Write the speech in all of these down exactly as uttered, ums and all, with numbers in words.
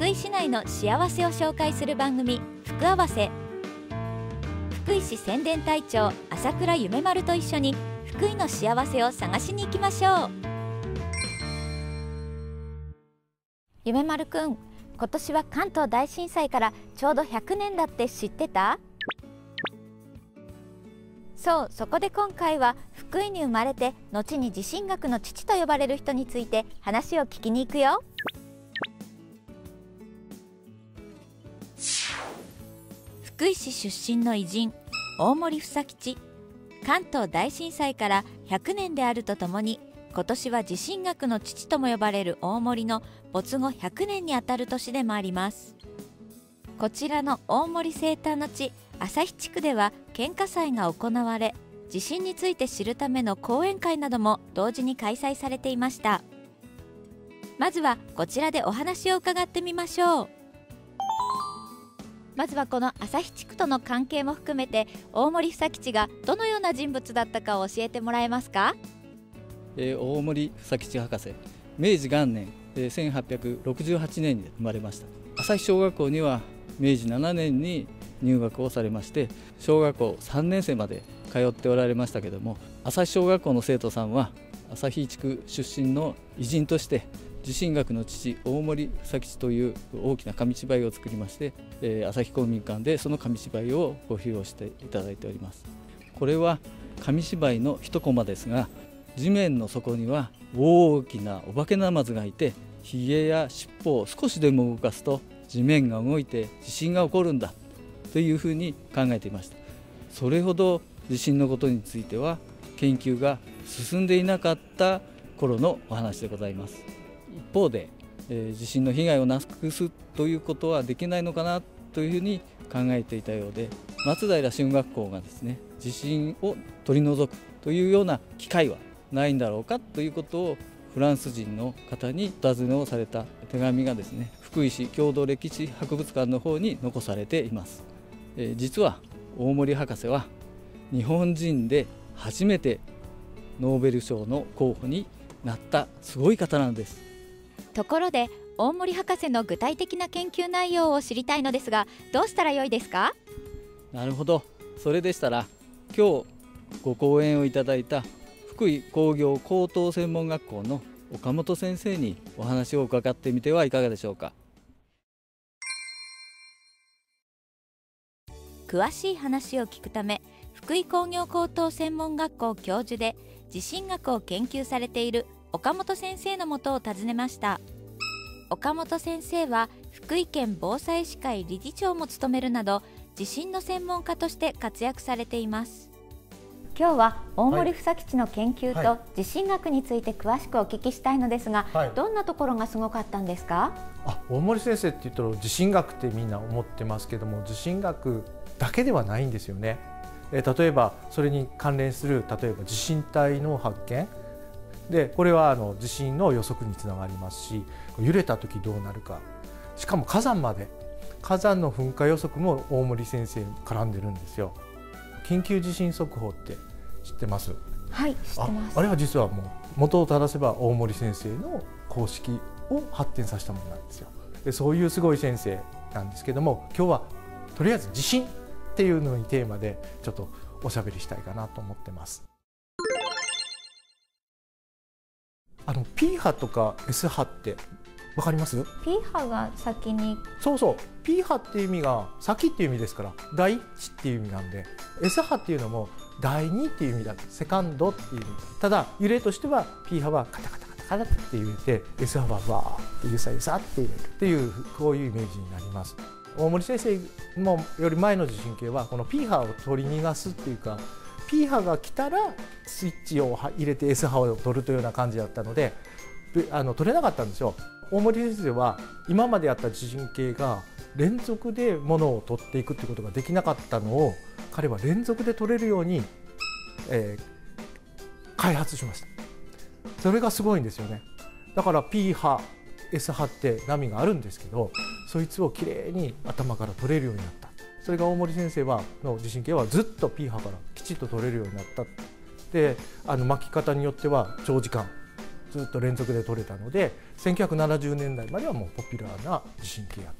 福井市内の幸せを紹介する番組福あわせ。福井市宣伝隊長朝倉夢丸と一緒に福井の幸せを探しに行きましょう。夢丸くん、今年は関東大震災からちょうどひゃくねんだって知ってた？そう、そこで今回は福井に生まれて後に地震学の父と呼ばれる人について話を聞きに行くよ。福井市出身の偉人大森房吉。関東大震災からひゃくねんであるとともに、今年は地震学の父とも呼ばれる大森の没後ひゃくねんにあたる年でもあります。こちらの大森生誕の地旭地区では献花祭が行われ、地震について知るための講演会なども同時に開催されていました。まずはこちらでお話を伺ってみましょう。まずはこの旭地区との関係も含めて、大森房吉がどのような人物だったかを教えてもらえますか？ えー、大森房吉博士、明治元年、えー、せんはっぴゃくろくじゅうはちねんに生まれました。旭小学校には明治ななねんに入学をされまして、小学校さんねん生まで通っておられましたけども、旭小学校の生徒さんは旭地区出身の偉人として地震学の父大森房吉という大きな紙芝居を作りまして、えー、旭公民館でその紙芝居をご披露していただいております。これは紙芝居の一コマですが、地面の底には大きなお化けナマズがいて、ひげや尻尾を少しでも動かすと地面が動いて地震が起こるんだというふうに考えていました。それほど地震のことについては研究が進んでいなかった頃のお話でございます。一方で、えー、地震の被害をなくすということはできないのかなというふうに考えていたようで、松平春学校がですね、地震を取り除くというような機会はないんだろうかということをフランス人の方にお尋ねをされた手紙がですね、福井市郷土歴史博物館の方に残されています。えー、実は大森博士は日本人で初めてノーベル賞の候補になったすごい方なんです。 ところで大森博士の具体的な研究内容を知りたいのですが、どうしたらよいですか？ なるほど、それでしたら今日ご講演をいただいた福井工業高等専門学校の岡本先生にお話を伺ってみてはいかがでしょうか。 詳しい話を聞くため、福井工業高等専門学校教授で地震学を研究されている岡本先生のもとを訪ねました。岡本先生は福井県防災士会理事長も務めるなど、地震の専門家として活躍されています。今日は大森房吉の研究と地震学について詳しくお聞きしたいのですが、はい、どんなところがすごかったんですか？ あ、大森先生って言ったら地震学ってみんな思ってますけども、地震学だけではないんですよね。え例えばそれに関連する例えば地震帯の発見で、これはあの地震の予測につながりますし、揺れた時どうなるか、しかも火山まで、火山の噴火予測も大森先生絡んでるんですよ。緊急地震速報って知ってます？ はい、知ってます。 あ、あれは実はもう元を正せば大森先生の公式を発展させたものなんですよ。でそういうすごい先生なんですけども、今日はとりあえず地震っていうのにテーマでちょっとおしゃべりしたいかなと思ってます。あの P 波とか S 波ってわかります？ P 波が先に、 そうそう、 P 波っていう意味が先っていう意味ですから、第一っていう意味なんで、 S 波っていうのも第二っていう意味だ、セカンドっていう意味。ただ揺れとしては P 波はカタカタカタカタって揺れて、 S 波はわーってゆさゆさって揺れるっていう、こういうイメージになります。大森先生もより前の地震計はこの P 波を取り逃がすっていうか、 P 波が来たらスイッチを入れて S 波を取るというような感じだったので、あの取れなかったんですよ。大森先生は今までやった地震計が連続で物を取っていくっていうことができなかったのを、彼は連続で取れるように、えー、開発しました。それがすごいんですよね。だから P 波 S 波って波があるんですけど、そいつをきれいに頭から取れるようになった。それが大森先生はの地震計はずっと P 波からきちっと取れるようになった。で、あの巻き方によっては長時間ずっと連続で取れたので、せんきゅうひゃくななじゅうねんだいまではもうポピュラーな地震計やった。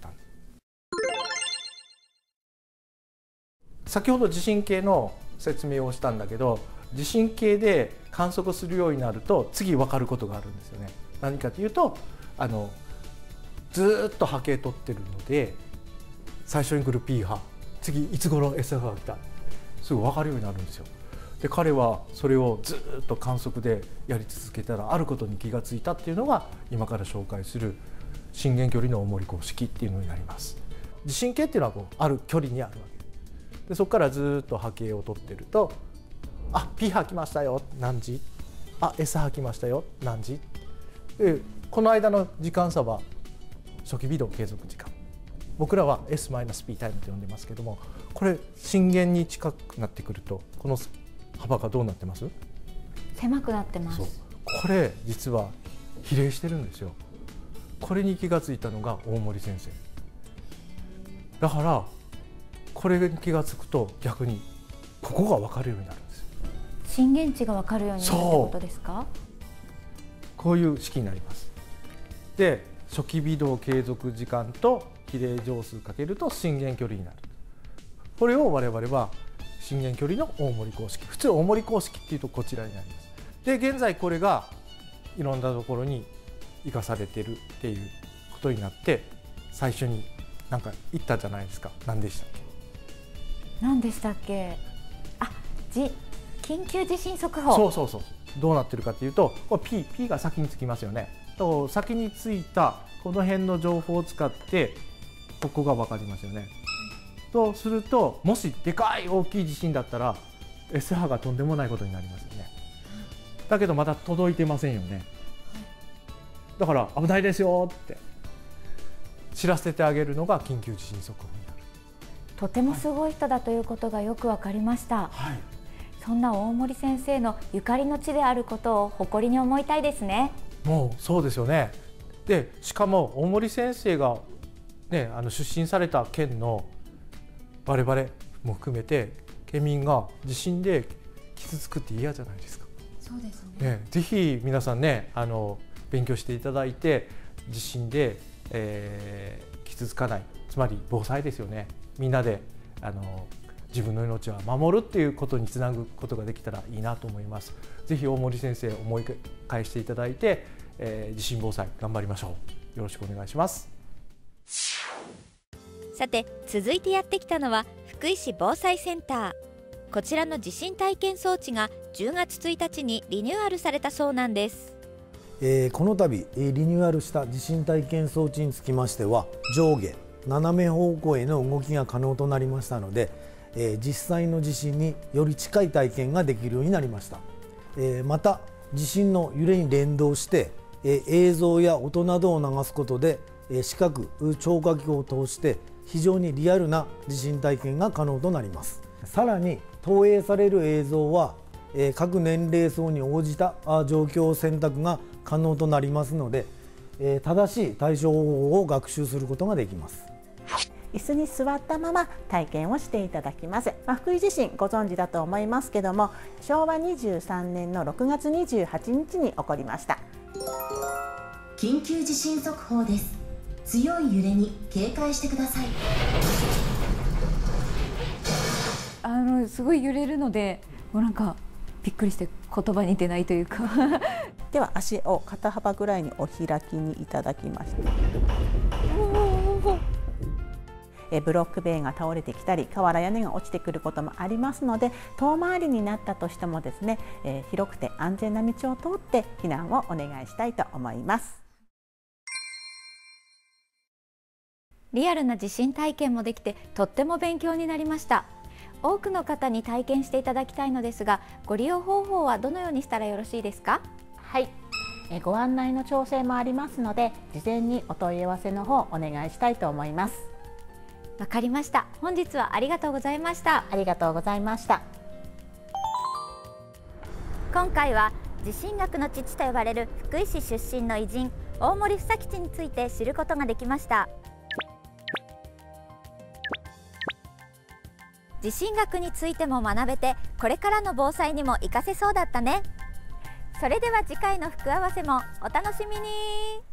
先ほど地震計の説明をしたんだけど、地震計で観測するようになると次分かることがあるんですよね。何かというと、あのずっと波形取ってるので、最初に来る P 波、次いつ頃 エス波が来た、すぐ分かるようになるんですよ。で彼はそれをずっと観測でやり続けたら、あることに気がついたっていうのが今から紹介する震源距離の大森公式っていうのになります。地震計っていうのはこうある距離にあるわけで、そこからずっと波形を取ってると、あ P 波来ましたよ何時、あ エス 波来ましたよ何時で、この間の時間差は初期微動継続時間、僕らは エス マイナス P タイムと呼んでますけども、これ震源に近くなってくるとこの幅がどうなってます？ 狭くなってます。 そう、これ実は比例してるんですよ。これに気がついたのが大森先生だから、これに気がつくと逆にここが分かるようになるんですよ。 震源地が分かるようになるってことですか？ こういう式になります。で初期微動継続時間と比例乗数かけると震源距離になる。これを我々は震源距離の大森公式、普通大森公式っていうとこちらになります。で現在これがいろんなところに生かされてるっていうことになって、最初になんか言ったじゃないですか。何でしたっけ？ 何でしたっけ？あ、じ緊急地震速報。 そうそうそう。どうなってるかっていうと、これ P、P が先につきますよね。と先についたこの辺の情報を使ってここが分かりますよね。とすると、もしでかい大きい地震だったら エス 波がとんでもないことになりますよね。だけどまだ届いてませんよね。だから危ないですよって知らせてあげるのが緊急地震速報になる。 とてもすごい人だということがよく分かりました、 はい、 そんな大森先生のゆかりの地であることを誇りに思いたいですね。 もうそうですよね。でしかも大森先生が、ね、あの出身された県の我々も含めて県民が地震で傷つくって嫌じゃないですか。 そうですね。 ね、ぜひ皆さんね、あの勉強していただいて、地震で、えー、傷つかない、つまり防災ですよね。みんなであの自分の命は守るっていうことにつなぐことができたらいいなと思います。ぜひ大森先生思い返していただいて、えー、地震防災頑張りましょう。よろしくお願いします。 さて続いてやってきたのは福井市防災センター。こちらの地震体験装置がじゅうがつついたちにリニューアルされたそうなんです。 えー、この度リニューアルした地震体験装置につきましては、上下斜め方向への動きが可能となりましたので、えー、実際の地震により近い体験ができるようになりました。えー、また地震の揺れに連動して、えー、映像や音などを流すことで、えー、視覚聴覚器を通して非常にリアルな地震体験が可能となります。さらに投影される映像は、えー、各年齢層に応じた状況選択が可能となりますので、えー、正しい対処方法を学習することができます。 椅子に座ったまま体験をしていただきます。まあ、福井地震ご存知だと思いますけども、しょうわにじゅうさんねんのろくがつにじゅうはちにちに起こりました。 緊急地震速報です。強い揺れに警戒してください。 あのすごい揺れるので、もうなんかびっくりして言葉に出ないというかでは足を肩幅ぐらいにお開きにいただきまして、えブロック塀が倒れてきたり瓦屋根が落ちてくることもありますので、遠回りになったとしてもですね、えー、広くて安全な道を通って避難をお願いしたいと思います。 リアルな地震体験もできてとっても勉強になりました。多くの方に体験していただきたいのですが、ご利用方法はどのようにしたらよろしいですか？ はい、えご案内の調整もありますので、事前にお問い合わせの方お願いしたいと思います。 わかりました。本日はありがとうございました。 ありがとうございました。 今回は地震学の父と呼ばれる福井市出身の偉人大森房吉について知ることができました。地震学についても学べて、これからの防災にも活かせそうだったね。 それでは次回の服合わせもお楽しみに。